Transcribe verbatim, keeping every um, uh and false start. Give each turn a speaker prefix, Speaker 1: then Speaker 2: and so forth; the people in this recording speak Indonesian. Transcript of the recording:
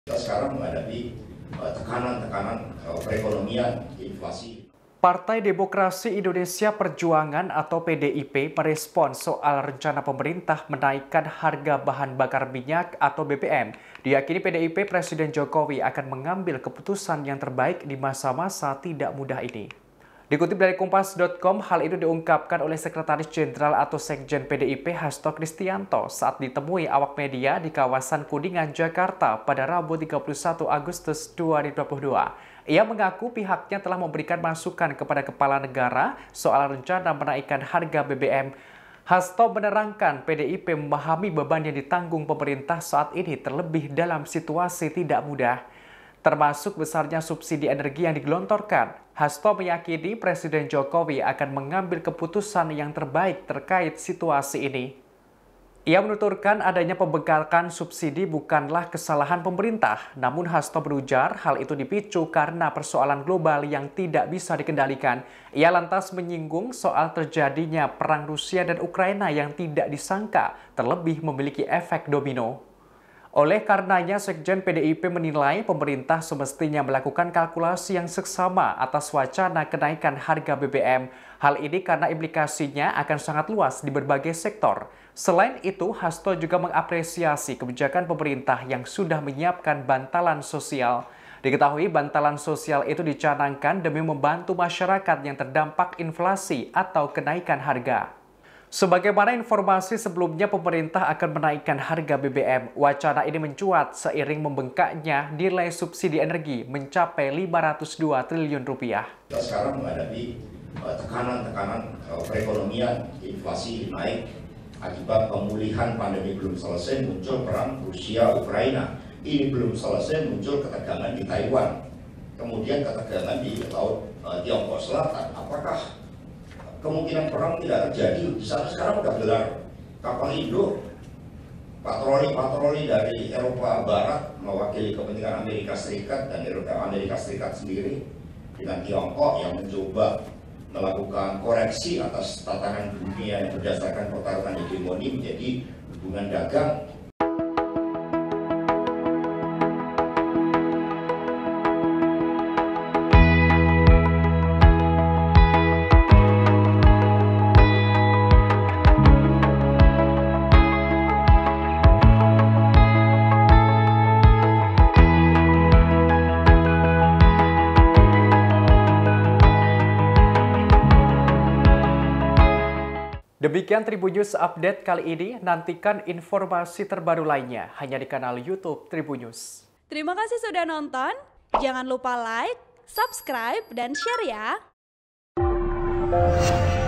Speaker 1: Kita sekarang menghadapi uh, tekanan-tekanan uh, perekonomian, inflasi.
Speaker 2: Partai Demokrasi Indonesia Perjuangan atau P D I P merespons soal rencana pemerintah menaikkan harga bahan bakar minyak atau B B M. Diyakini P D I P Presiden Jokowi akan mengambil keputusan yang terbaik di masa-masa tidak mudah ini. Dikutip dari Kompas titik com, hal itu diungkapkan oleh Sekretaris Jenderal atau Sekjen P D I P Hasto Kristianto saat ditemui awak media di kawasan Kuningan, Jakarta pada Rabu tiga puluh satu Agustus dua ribu dua puluh dua. Ia mengaku pihaknya telah memberikan masukan kepada kepala negara soal rencana menaikkan harga B B M. Hasto menerangkan P D I P memahami beban yang ditanggung pemerintah saat ini terlebih dalam situasi tidak mudah, termasuk besarnya subsidi energi yang digelontorkan. Hasto meyakini Presiden Jokowi akan mengambil keputusan yang terbaik terkait situasi ini. Ia menuturkan adanya pembengkakan subsidi bukanlah kesalahan pemerintah, namun Hasto berujar hal itu dipicu karena persoalan global yang tidak bisa dikendalikan. Ia lantas menyinggung soal terjadinya perang Rusia dan Ukraina yang tidak disangka, terlebih memiliki efek domino. Oleh karenanya, Sekjen P D I P menilai pemerintah semestinya melakukan kalkulasi yang seksama atas wacana kenaikan harga B B M. Hal ini karena implikasinya akan sangat luas di berbagai sektor. Selain itu, Hasto juga mengapresiasi kebijakan pemerintah yang sudah menyiapkan bantalan sosial. Diketahui bantalan sosial itu dicanangkan demi membantu masyarakat yang terdampak inflasi atau kenaikan harga. Sebagaimana informasi sebelumnya, pemerintah akan menaikkan harga B B M. Wacana ini mencuat seiring membengkaknya nilai subsidi energi mencapai lima ratus dua triliun rupiah.
Speaker 1: Kita sekarang menghadapi uh, tekanan-tekanan uh, perekonomian, inflasi naik akibat pemulihan pandemi belum selesai, muncul perang Rusia-Ukraina. Ini belum selesai, muncul ketegangan di Taiwan. Kemudian ketegangan di Laut uh, Tiongkok Selatan. Apakah kemungkinan perang tidak terjadi? Di sana sekarang sudah gelar kapal Indo, patroli-patroli dari Eropa Barat mewakili kepentingan Amerika Serikat dan Amerika Serikat sendiri dengan Tiongkok yang mencoba melakukan koreksi atas tatanan dunia yang berdasarkan pertarungan hegemoni menjadi hubungan dagang.
Speaker 2: Demikian Tribun News Update kali ini. Nantikan informasi terbaru lainnya hanya di kanal YouTube Tribun News.
Speaker 3: Terima kasih sudah nonton. Jangan lupa like, subscribe, dan share ya.